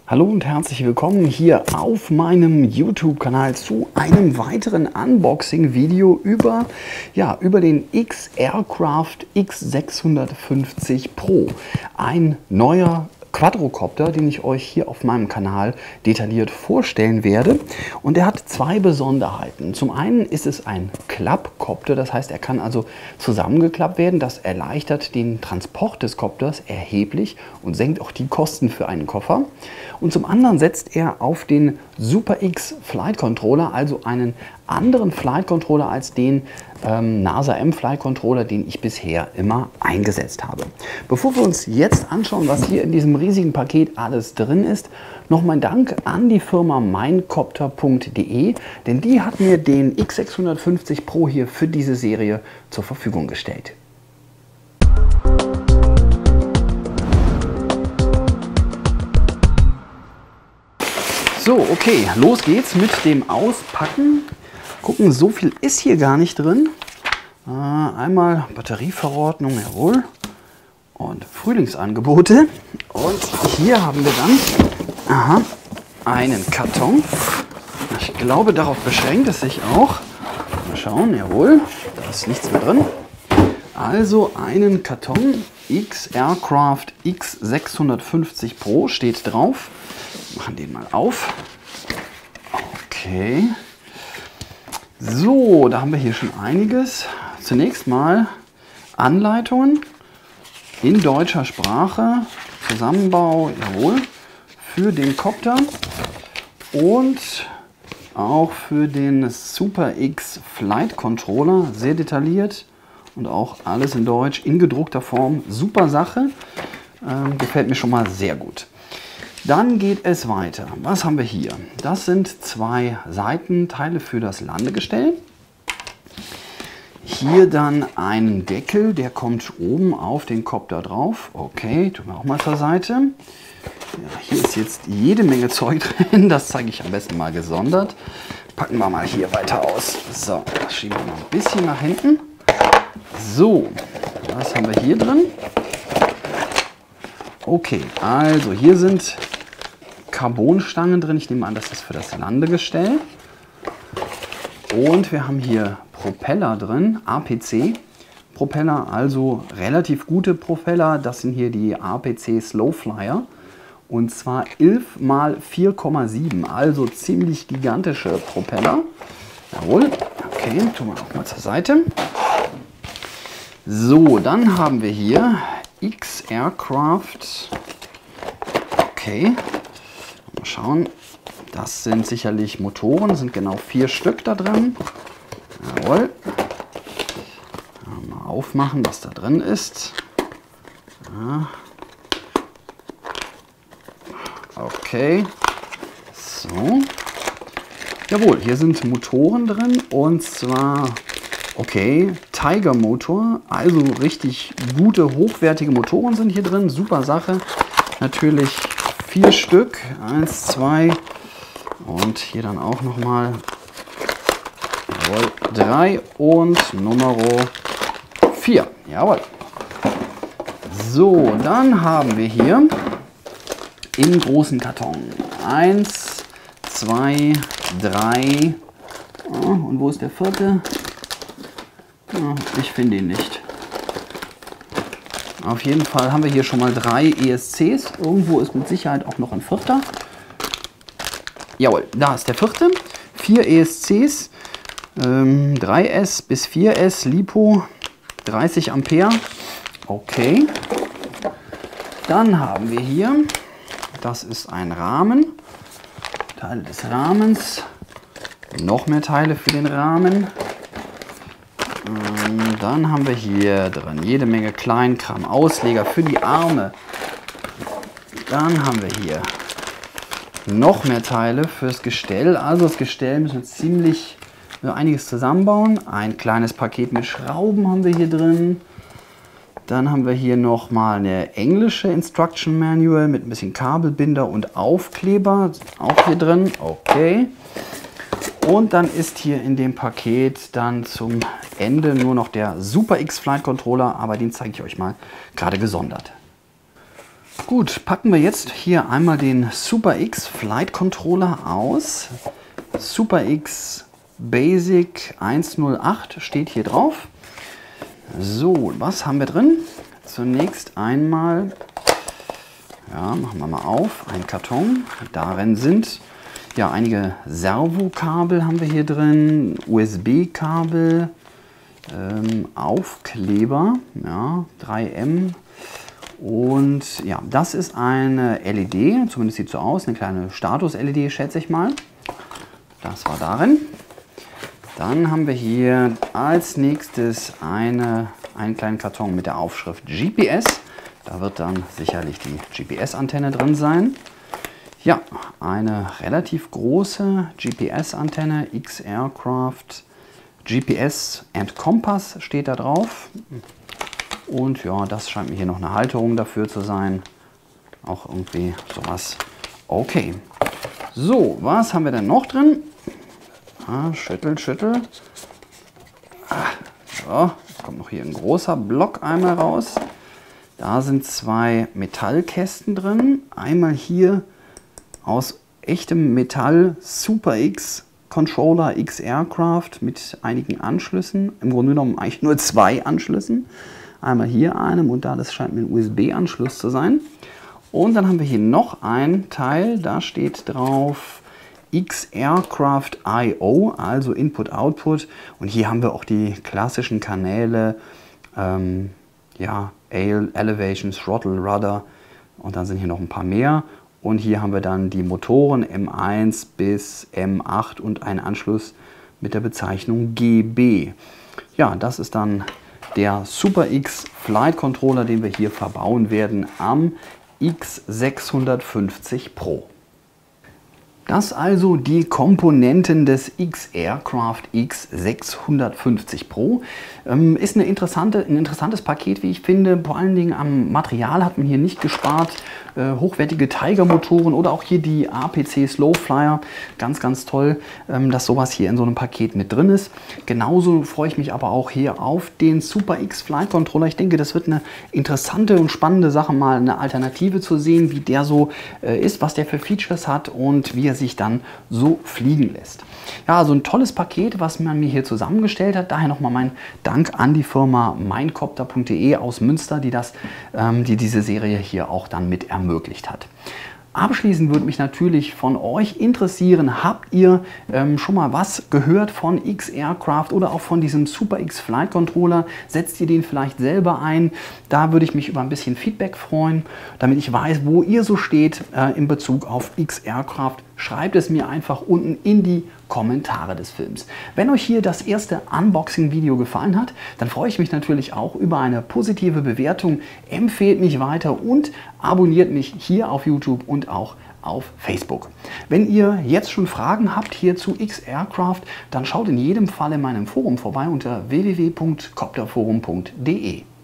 Hallo und herzlich willkommen hier auf meinem YouTube-Kanal zu einem weiteren Unboxing-Video über den X-Aircraft X650 Pro. Ein neuer Quadrocopter, den ich euch hier auf meinem Kanal detailliert vorstellen werde. Und er hat zwei Besonderheiten. Zum einen ist es ein Klappcopter, das heißt, er kann also zusammengeklappt werden. Das erleichtert den Transport des Kopters erheblich und senkt auch die Kosten für einen Koffer. Und zum anderen setzt er auf den Super X Flight Controller, also einen anderen Flight Controller als den NASA M Flight Controller, den ich bisher immer eingesetzt habe. Bevor wir uns jetzt anschauen, was hier in diesem riesigen Paket alles drin ist, noch mein Dank an die Firma meincopter.de, denn die hat mir den X650 Pro hier für diese Serie zur Verfügung gestellt. So, okay, los geht's mit dem Auspacken. Gucken, so viel ist hier gar nicht drin. Einmal Batterieverordnung, jawohl. Und Frühlingsangebote. Und hier haben wir dann einen Karton. Ich glaube, darauf beschränkt es sich auch. Mal schauen, jawohl, da ist nichts mehr drin. Also einen Karton X-Aircraft X650 Pro steht drauf. Machen den mal auf. Okay. So, da haben wir hier schon einiges. Zunächst mal Anleitungen in deutscher Sprache, Zusammenbau, jawohl, für den Kopter und auch für den Super X Flight Controller, sehr detailliert und auch alles in Deutsch, in gedruckter Form, super Sache, gefällt mir schon mal sehr gut. Dann geht es weiter. Was haben wir hier? Das sind zwei Seitenteile für das Landegestell. Hier dann ein Deckel, der kommt oben auf den Kopter drauf. Okay, tun wir auch mal zur Seite. Ja, hier ist jetzt jede Menge Zeug drin. Das zeige ich am besten mal gesondert. Packen wir mal hier weiter aus. So, das schieben wir mal ein bisschen nach hinten. So, was haben wir hier drin? Okay, also hier sind Carbonstangen drin. Ich nehme an, das ist für das Landegestell. Und wir haben hier Propeller drin, APC Propeller, also relativ gute Propeller. Das sind hier die APC Slowflyer. Und zwar 11 x 4,7, also ziemlich gigantische Propeller. Jawohl, okay, tun wir auch mal zur Seite. So, dann haben wir hier X-Aircraft. Okay. Mal schauen, das sind sicherlich Motoren, sind genau 4 Stück da drin. Jawohl. Mal aufmachen, was da drin ist. Ja. Okay. So. Jawohl, hier sind Motoren drin und zwar, okay, Tiger Motor, also richtig gute, hochwertige Motoren sind hier drin, super Sache. Natürlich 4 Stück, 1, 2 und hier dann auch nochmal 3 und Nummer 4. Jawohl. So, dann haben wir hier im großen Karton 1, 2, 3 und wo ist der vierte? Ich finde ihn nicht. Auf jeden Fall haben wir hier schon mal 3 ESCs. Irgendwo ist mit Sicherheit auch noch ein vierter. Jawohl, da ist der vierte. 4 ESCs, 3S bis 4S, LiPo, 30 Ampere. Okay. Dann haben wir hier, das ist ein Rahmen. Teile des Rahmens. Noch mehr Teile für den Rahmen. Dann haben wir hier drin jede Menge Kleinkram, Ausleger für die Arme. Dann haben wir hier noch mehr Teile fürs Gestell. Also das Gestell müssen wir ziemlich einiges zusammenbauen. Ein kleines Paket mit Schrauben haben wir hier drin. Dann haben wir hier nochmal eine englische Instruction Manual mit ein bisschen Kabelbinder und Aufkleber. Auch hier drin. Okay. Und dann ist hier in dem Paket dann zum Ende nur noch der Super X Flight Controller, aber den zeige ich euch mal gerade gesondert. Gut, packen wir jetzt hier einmal den Super X Flight Controller aus. Super X Basic 108 steht hier drauf. So, was haben wir drin? Zunächst einmal, ja, machen wir mal auf, ein Karton. Darin sind ja einige Servokabel haben wir hier drin, USB-Kabel, Aufkleber, ja, 3M. Und ja, das ist eine LED, zumindest sieht so aus, eine kleine Status-LED, schätze ich mal. Das war darin. Dann haben wir hier als nächstes einen kleinen Karton mit der Aufschrift GPS. Da wird dann sicherlich die GPS-Antenne drin sein. Ja, eine relativ große GPS-Antenne, X-Aircraft GPS and Compass steht da drauf. Und ja, das scheint mir hier noch eine Halterung dafür zu sein. Auch irgendwie sowas. Okay. So, was haben wir denn noch drin? Ah, schüttel, schüttel. So, jetzt kommt noch hier ein großer Block einmal raus. Da sind zwei Metallkästen drin. Einmal hier aus echtem Metall Super X Controller X Aircraft mit einigen Anschlüssen. Im Grunde genommen eigentlich nur zwei Anschlüssen. Einmal hier einem und da, das scheint mir ein USB-Anschluss zu sein. Und dann haben wir hier noch ein Teil, da steht drauf X-Aircraft I/O, also Input-Output. Und hier haben wir auch die klassischen Kanäle, ja, Elevation, Throttle, Rudder und dann sind hier noch ein paar mehr. Und hier haben wir dann die Motoren M1 bis M8 und einen Anschluss mit der Bezeichnung GB. Ja, das ist dann der Super X Flight Controller, den wir hier verbauen werden am X650 Pro. Das also die Komponenten des X-Aircraft X650 Pro. Ist ein interessantes Paket, wie ich finde. Vor allen Dingen am Material hat man hier nicht gespart. Hochwertige Tiger-Motoren oder auch hier die APC Slowflyer. Ganz, ganz toll, dass sowas hier in so einem Paket mit drin ist. Genauso freue ich mich aber auch hier auf den Super X Flight Controller. Ich denke, das wird eine interessante und spannende Sache, mal eine Alternative zu sehen, wie der so ist, was der für Features hat und wie er sich dann so fliegen lässt. Ja, so ein tolles Paket, was man mir hier zusammengestellt hat. Daher nochmal mein Dank an die Firma meincopter.de aus Münster, die diese Serie hier auch dann mit ermöglicht hat. Abschließend würde mich natürlich von euch interessieren, habt ihr schon mal was gehört von X-Aircraft oder auch von diesem Super X Flight Controller? Setzt ihr den vielleicht selber ein? Da würde ich mich über ein bisschen Feedback freuen, damit ich weiß, wo ihr so steht in Bezug auf X-Aircraft. Schreibt es mir einfach unten in die Kommentare des Films. Wenn euch hier das erste Unboxing-Video gefallen hat, dann freue ich mich natürlich auch über eine positive Bewertung. Empfehlt mich weiter und abonniert mich hier auf YouTube und auch auf Facebook. Wenn ihr jetzt schon Fragen habt hier zu X-Aircraft, dann schaut in jedem Fall in meinem Forum vorbei unter www.copterforum.de.